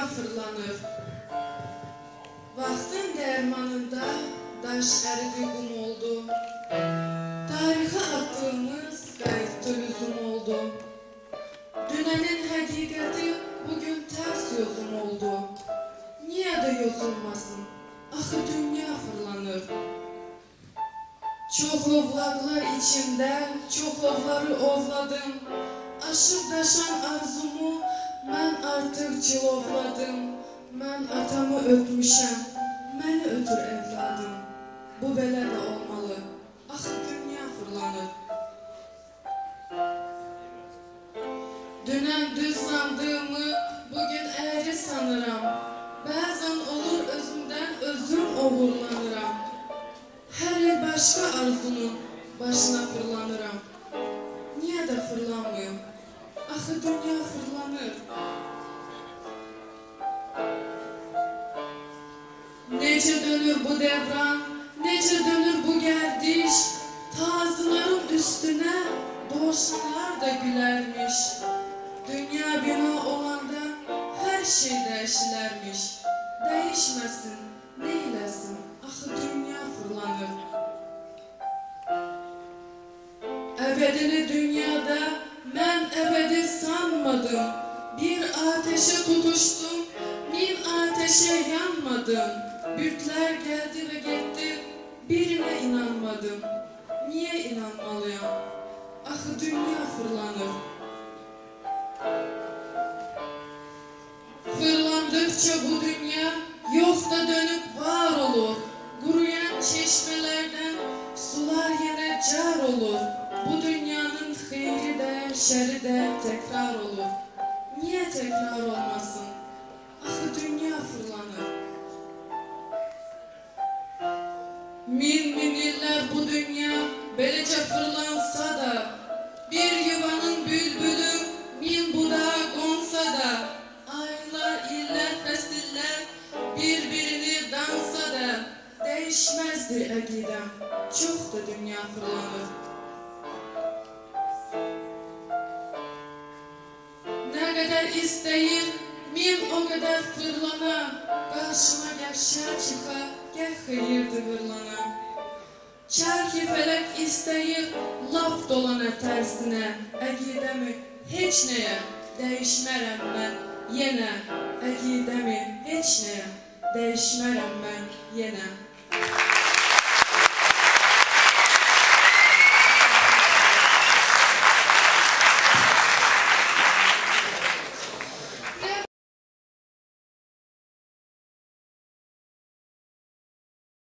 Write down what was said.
fırlanır. Vaxtın dərmanında daş əridi qum oldu. Tarixə attığımız qayıtdı lüzum oldu. Dünənin həqiqəti bugün tərs yozum oldu. Niyə də yozulmasın? Axı dünya fırlanır. Çox ovlaqlar içində çox ovları ovladım. Aşıb daşan arzumu mən artıq cilovladım. Mən atamı öpmüşəm, məni ötür evladım. Bu belə də olmalı, axı dünya fırlanır. Dünən düz sandığımı bugün əyri sanıram. Bəzən olur özümdən özüm oğurlanıram. Hər il başqa arzunun başına fırlanıram. Niyə də fırlanmıyım? Axı dünya fırlanır. Necə dönür bu devran, necə dönür bu gərdiş. Tazıların üstünə dovşanlar da gülərmiş. Dünya bina olanda hər şey dəyişilərmiş. Dəyişməsin, neyləsin, axı dünya fırlanır. Əbədini dünyada mən əbədi sanmadım. Bir ateşe tutuştum, min ateşe yanmadım. Bütler geldi ve gitti, birine inanmadım. Niye inanmalıyım? Axı dünya fırlanır. Fırlandıkça bu dünya yok da dönüp var olur. Kuruyan çeşmelerden sular yine car olur. Bu dünyanın xeyri de şerri de tekrar olur. Niye tekrar olmasın? Axı dünya fırlanır. Min illər bu dünya beləcə fırlansa da, bir yuvanın bülbülü min budağa qonsa da, aylar, illər, fəsillər bir-birini dansa da, dəyişməzdir əqidəm, çox da dünya fırlanır. Nə qədər istəyir, min o qədər fırlana, qarşıma gəl şər çıxa, gəl xeyirdir hırlana. Kar ki fələk istəyir, laf dolana tərsinə, əqidəmi heç nəyə dəyişmərəm mən yenə, əqidəmi heç nəyə dəyişmərəm mən yenə.